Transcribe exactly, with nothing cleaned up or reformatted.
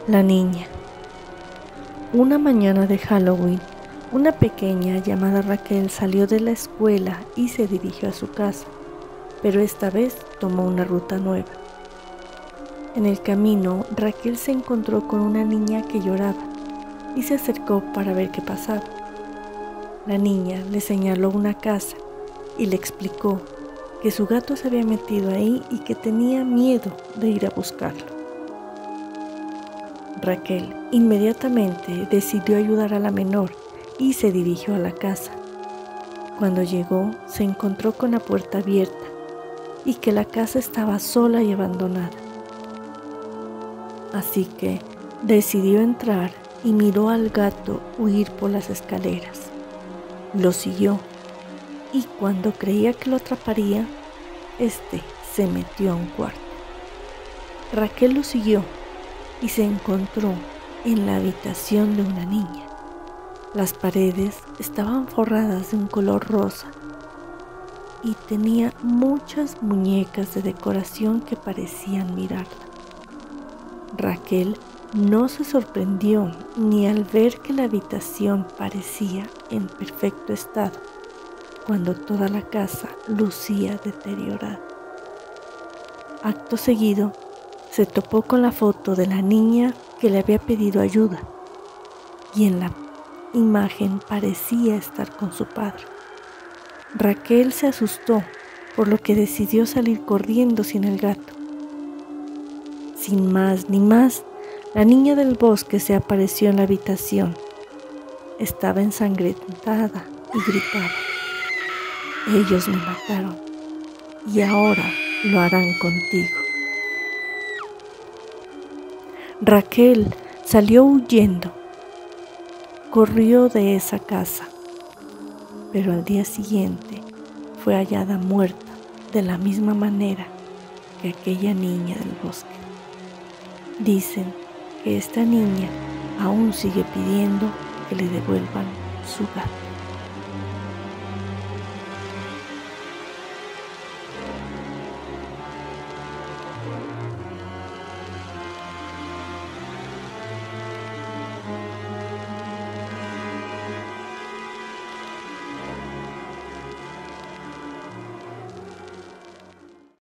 La niña. Una mañana de Halloween, una pequeña llamada Raquel salió de la escuela y se dirigió a su casa, pero esta vez tomó una ruta nueva. En el camino, Raquel se encontró con una niña que lloraba y se acercó para ver qué pasaba. La niña le señaló una casa y le explicó que su gato se había metido ahí y que tenía miedo de ir a buscarlo. Raquel inmediatamente decidió ayudar a la menor y se dirigió a la casa. Cuando llegó, se encontró con la puerta abierta y que la casa estaba sola y abandonada. Así que decidió entrar y miró al gato huir por las escaleras. Lo siguió y cuando creía que lo atraparía, este se metió a un cuarto. Raquel lo siguió y se encontró en la habitación de una niña. Las paredes estaban forradas de un color rosa y tenía muchas muñecas de decoración que parecían mirarla. Raquel no se sorprendió ni al ver que la habitación parecía en perfecto estado, cuando toda la casa lucía deteriorada. Acto seguido, se topó con la foto de la niña que le había pedido ayuda y en la imagen parecía estar con su padre. Raquel se asustó, por lo que decidió salir corriendo sin el gato. Sin más ni más, la niña del bosque se apareció en la habitación. Estaba ensangrentada y gritaba: "Ellos me mataron y ahora lo harán contigo". Raquel salió huyendo, corrió de esa casa, pero al día siguiente fue hallada muerta de la misma manera que aquella niña del bosque. Dicen que esta niña aún sigue pidiendo que le devuelvan su gato.